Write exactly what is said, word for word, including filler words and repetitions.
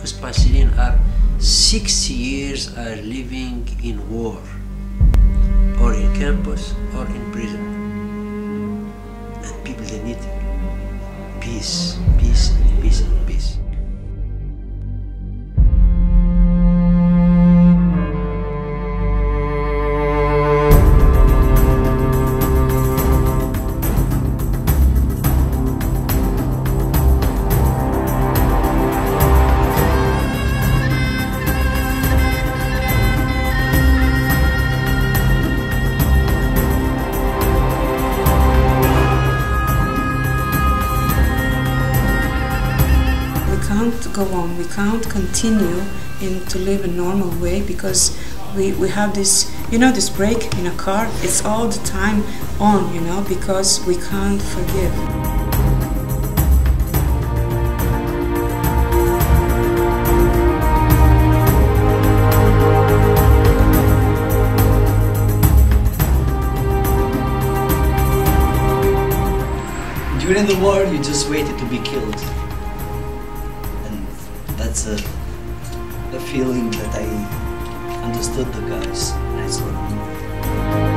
because Palestinians are six years are living in war, or in campus, or in prison. And people, they need peace, peace, peace, and peace. We can't go on, we can't continue in to live a normal way because we, we have this, you know, this brake in a car, it's all the time on, you know, because we can't forgive. During the war, you just waited to be killed. And that's a, a feeling that I understood the guys when I saw them.